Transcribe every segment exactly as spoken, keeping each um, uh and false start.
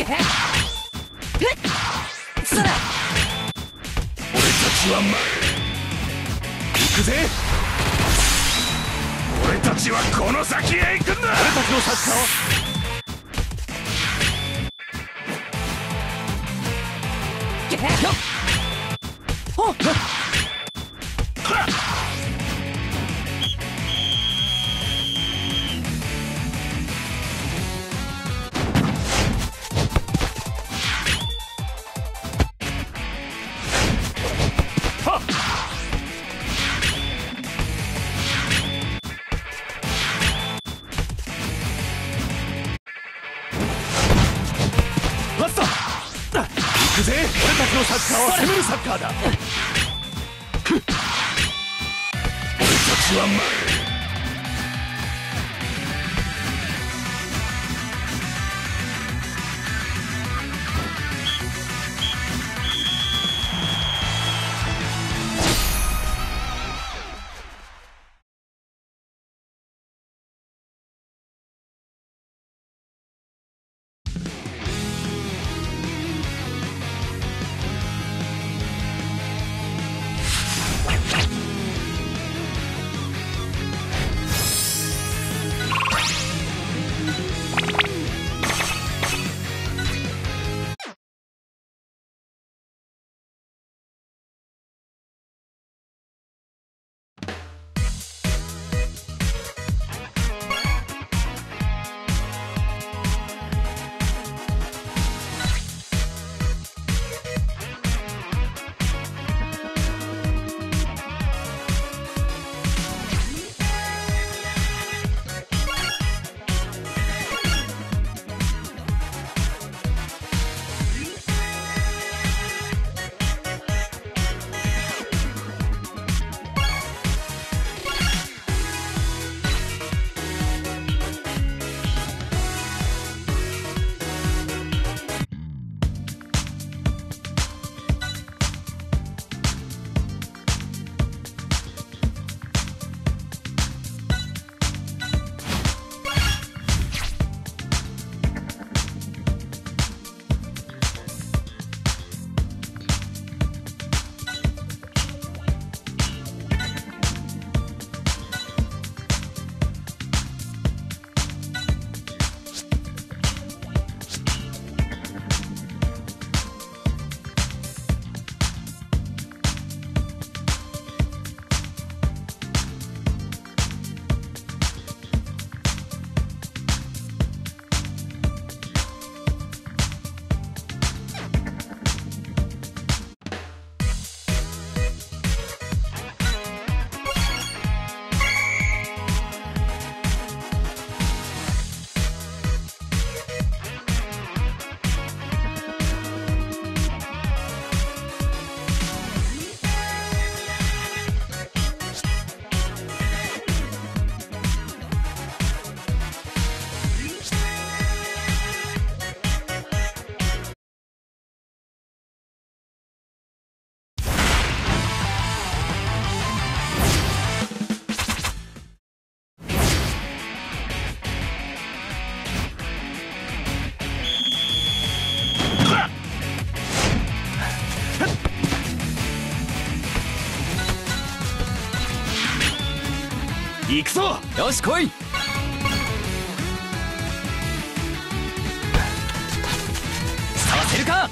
そら俺たちはま行くぜ。俺たちはこの先へ行くんだ。俺たちのサッカーを行くぜ。俺たちのサッカーは攻めるサッカーだ。俺たちはま行くぞ。 よし来い。させるか。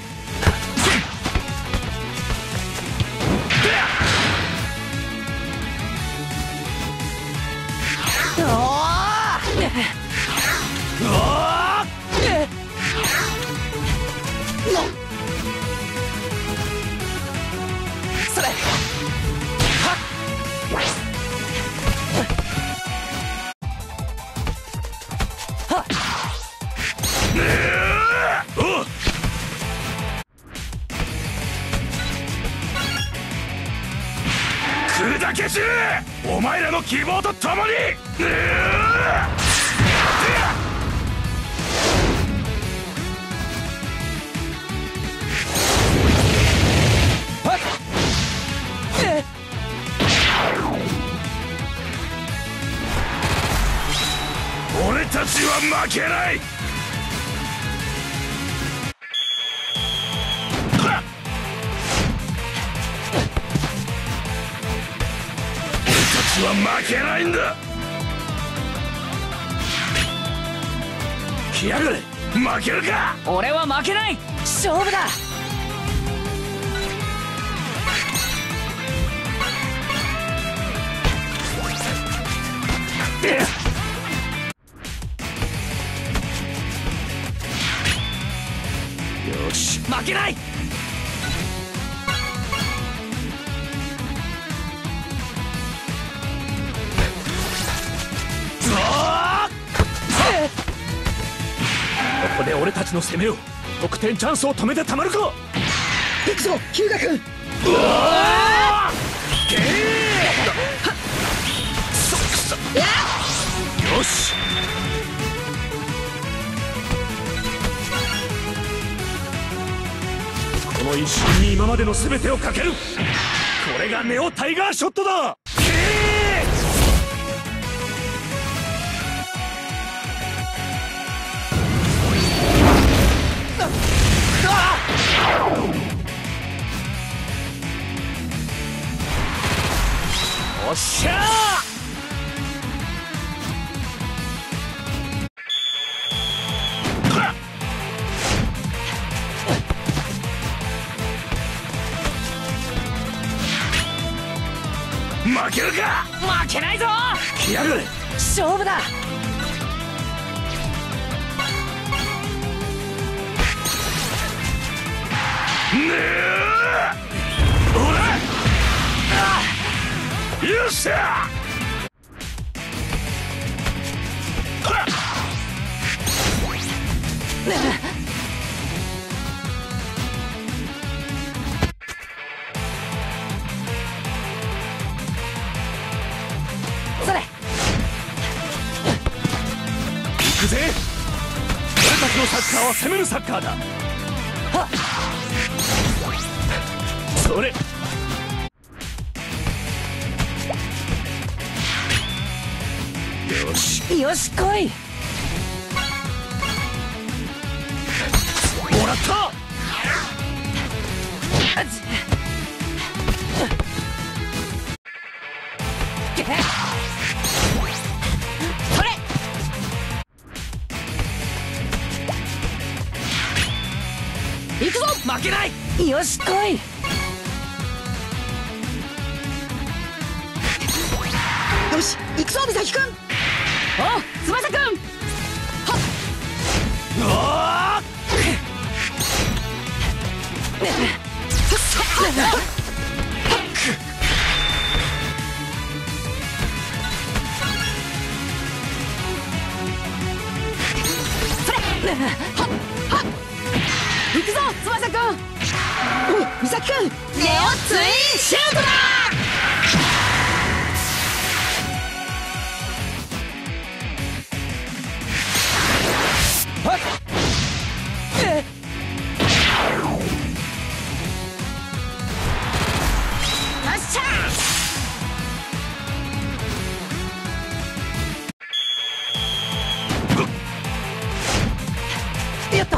おーうわそれ砕け散れ、お前らの希望とともに。俺たちは負けない。 は負けないんだ。来やがれ。負けるか。 俺は負けない。勝負だ。 よし、 負けない。 ここで俺たちの攻めを得点チャンスを止めてたまるか。 行くぞ日向君。 うわーけーそくさよし。この一瞬に今までの全てをかける。これがネオタイガーショットだ。けーおっしゃー。負けるか。 負けないぞ。 来やがれ。 勝負だ。 ねえほらよっしゃ。 それ。 行くぜ。俺たちのサッカーは攻めるサッカーだ。 はっ。 それ。よし。 よし来い。 もらった。 あっちけっそれ。行くぞ。負けない。よし来い。 よし行くぞ美咲君。 お翼くん。はっ。 うわー行くぞ翼くん。 おい美咲君。 ネオツインシュートだ。やった。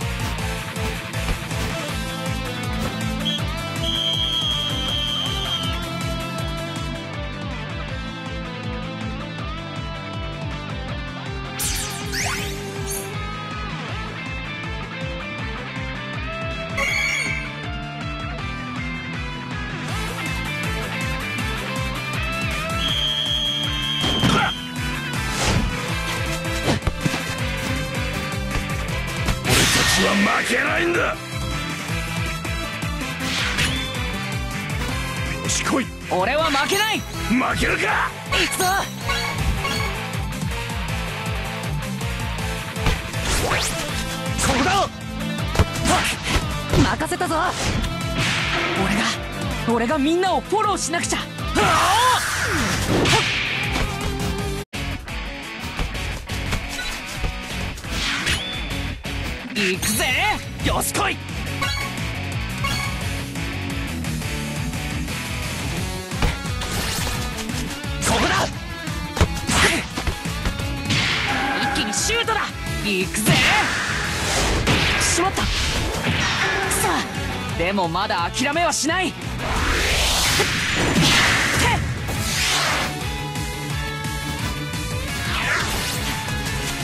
は負けないんだ。よし来い。 俺は負けない。 負けるか。 行くぞ。 ここだ。 任せたぞ。俺が俺がみんなをフォローしなくちゃ。行くぜ。よし来い。ここだ。一気にシュートだ。行くぜ。しまった。くそ。でもまだ諦めはしない。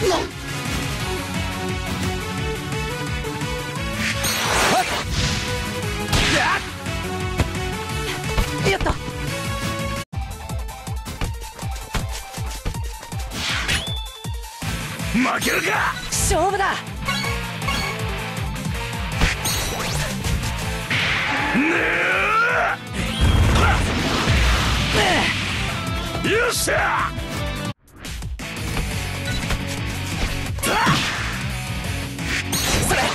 やった。 負けるか。 勝負だ。 よっしゃ。 それ。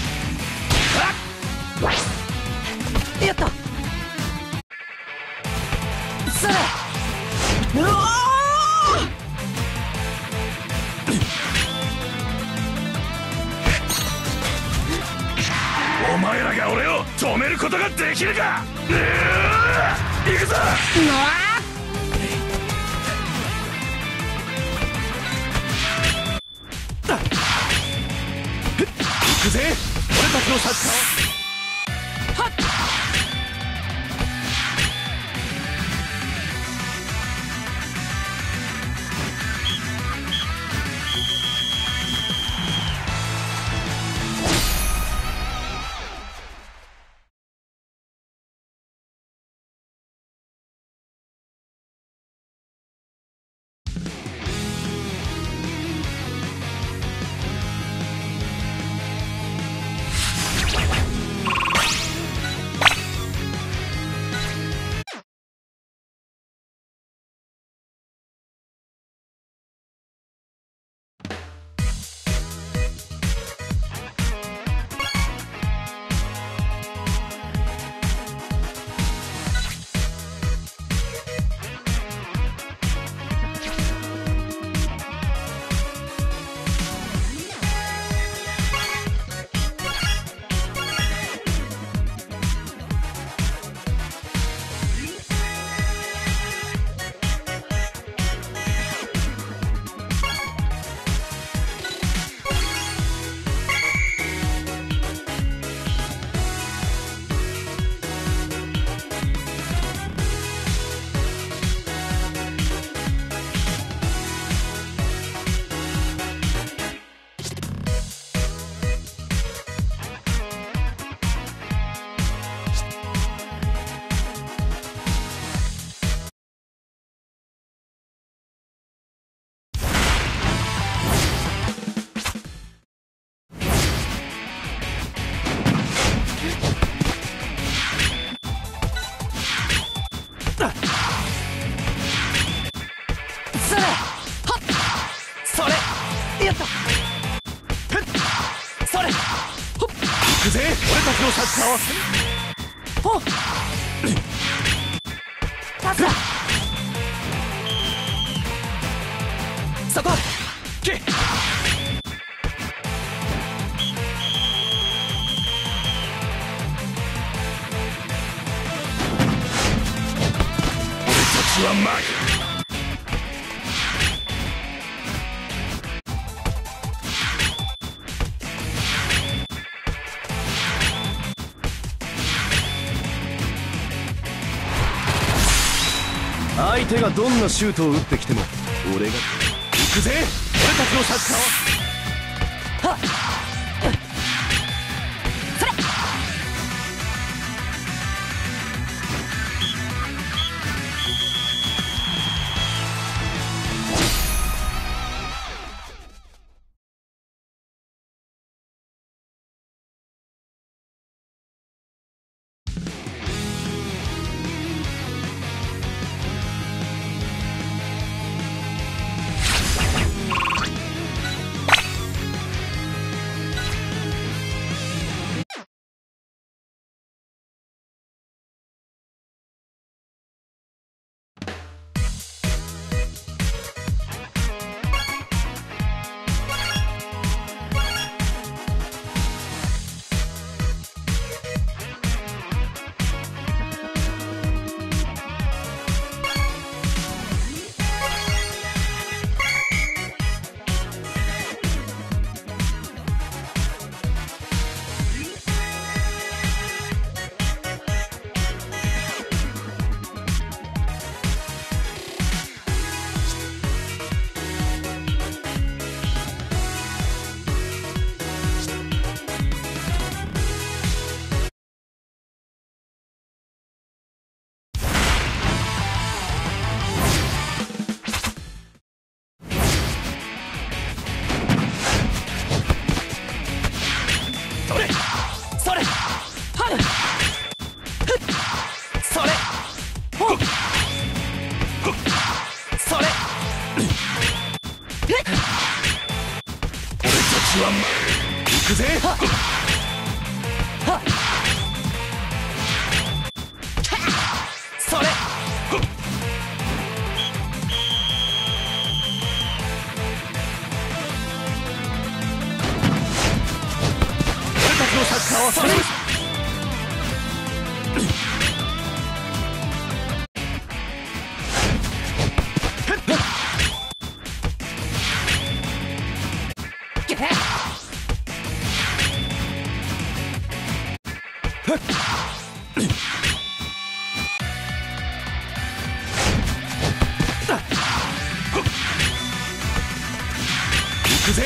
やった。 それ。 うわお前らが俺を止めることができるか。行くぞ。行くぜ、俺たちのサッカーを。くぜ、俺たちのサッカーは。 ほっパスだ。そこけっ俺たちは負け。 相手がどんなシュートを打ってきても俺が行くぜ、俺たちのサッカーは。 はっそれちはま行くぜ。 それ。俺たちのサッカーはそれ。 行くぜ。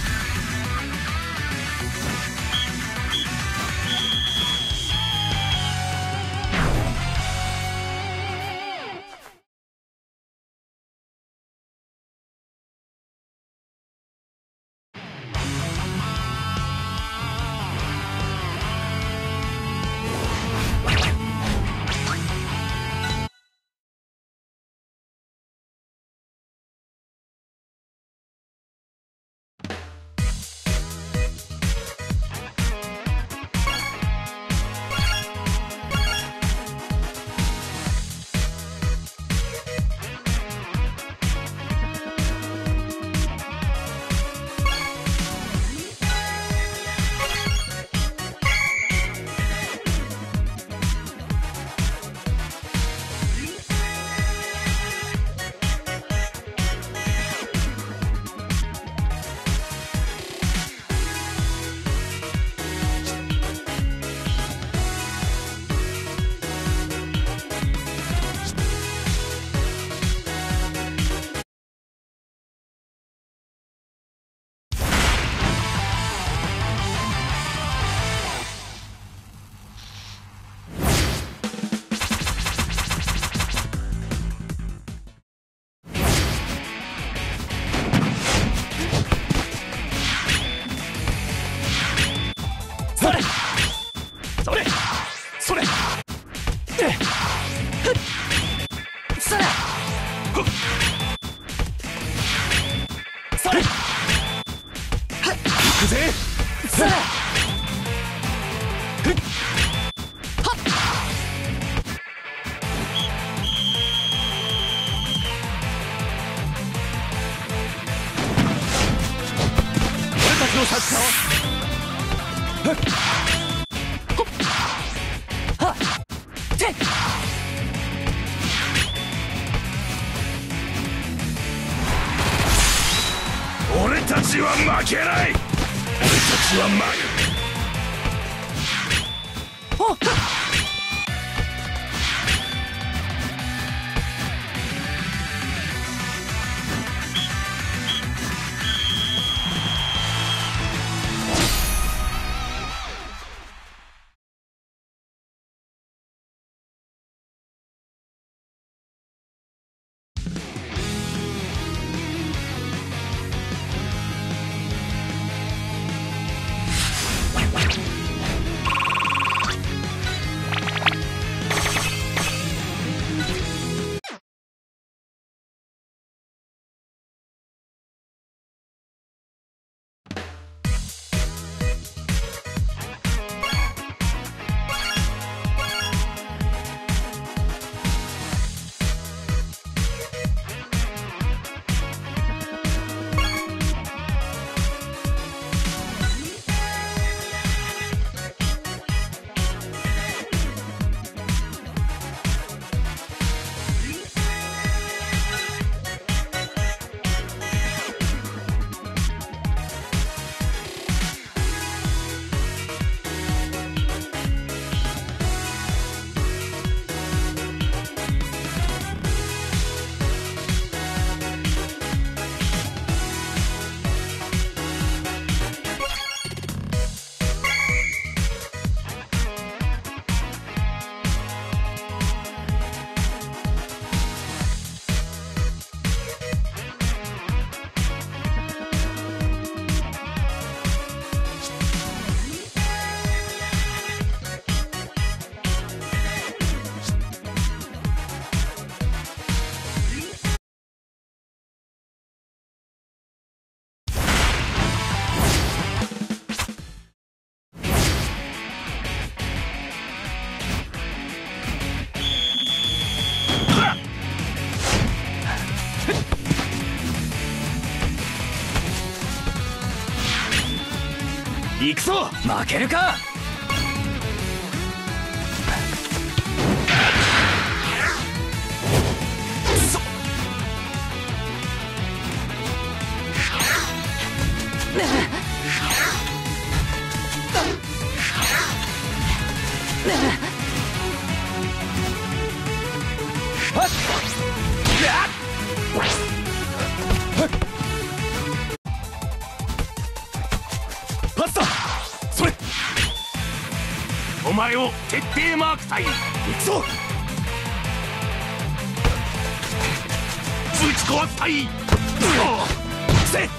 俺たちは負けない。俺たちは負け。おっ。 行くぞ。 負けるか。 パスだ。それ。お前を徹底マーク隊。行くぞ。ぶち壊す隊。せっ。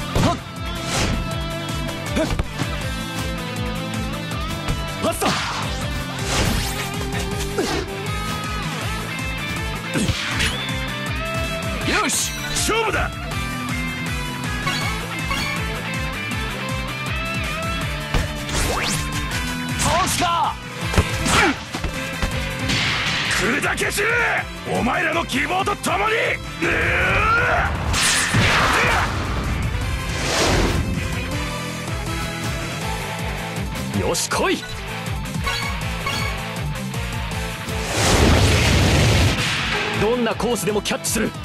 パスだ。よし、勝負だ。倒すか。砕け散れ。お前らの希望と共に。 よし来い。どんなコースでもキャッチする。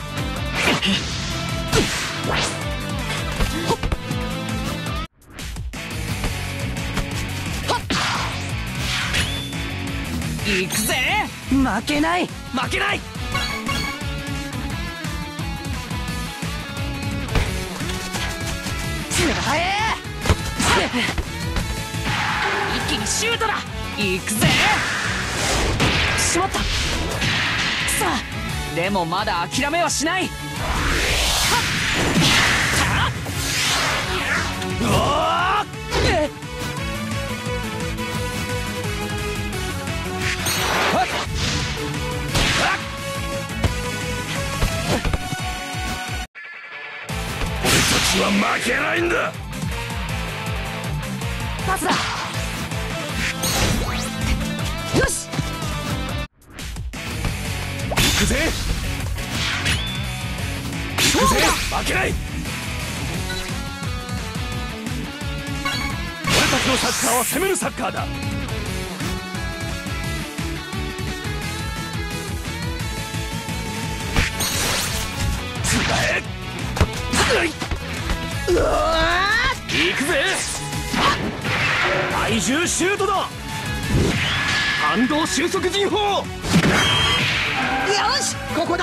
行くぜ。負けない負けない。つらえ。一気にシュートだ。行くぜ。しまった。さあでもまだ諦めはしない。うわー。 俺たちは負けないんだ。 パスだ。よし行くぜ。行くぜ。負けない。俺たちのサッカーは攻めるサッカーだ。使え。うわー。行くぜ。体重シュートだ。反動収束陣法。よし、ここだ。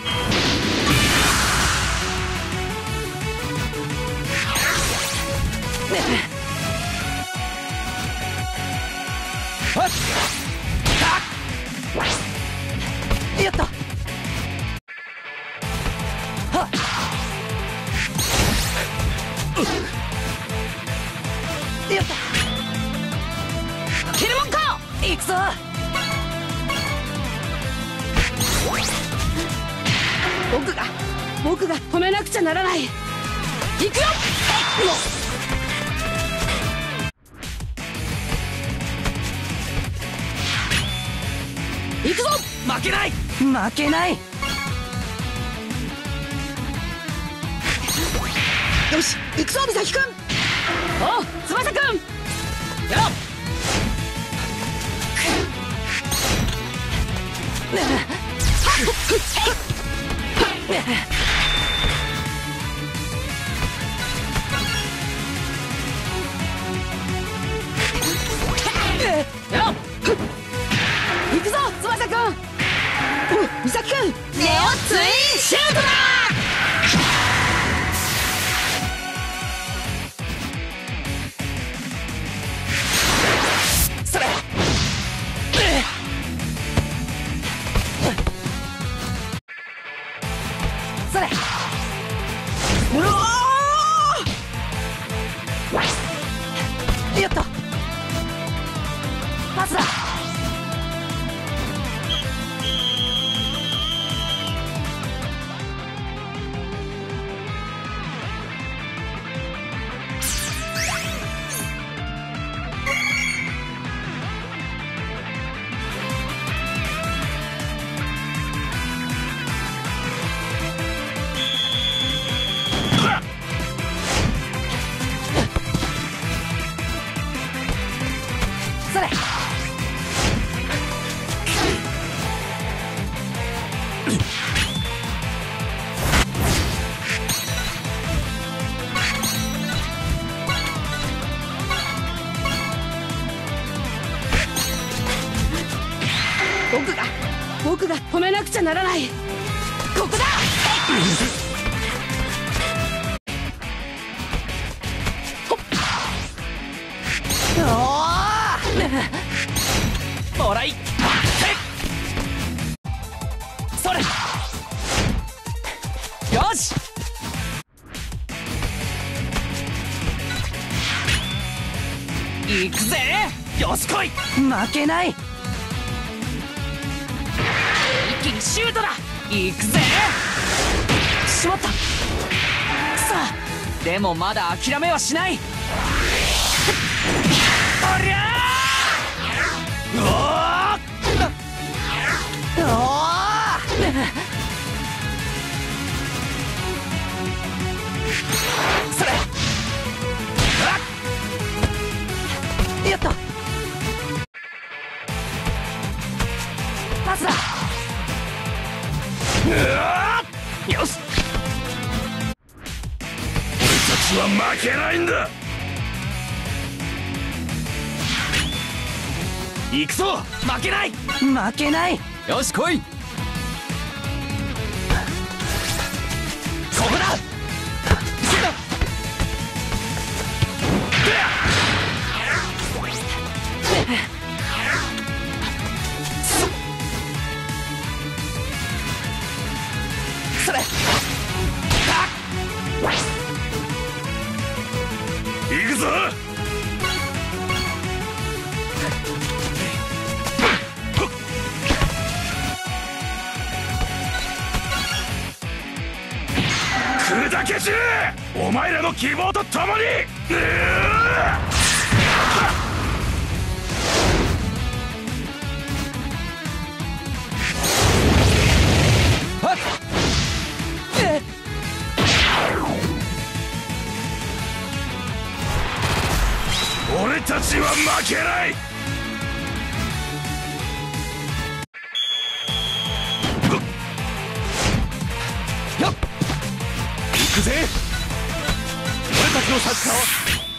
やった。はっ。やった。キルモンか。行くぞ。僕が僕が止めなくちゃならない。行くよ。行くぞ。負けない負けない。 よし、行くぞ、美咲くん。 おう、翼くん。やろう。やろう。行くぞ、翼くん。 お、美咲くん。 ネオツインシュートだ。それ。 僕が止めなくちゃならない。ここだ。もらいそれ。よし、行くぜ。よし来い。負けない。一気にシュートだ。行くぜ。しまった。さあでもまだ諦めはしない。おりゃー。うおーおーそれ。やった。パスだ。よし、 俺たちは負けないんだ。行くぞ。 負けない負けない。よし来い。ここだ。それ。 行くぞ。砕け散れ、お前らの希望とともに。うー俺たちは負けない。 よっ、 行くぜ。俺たちのサッカーは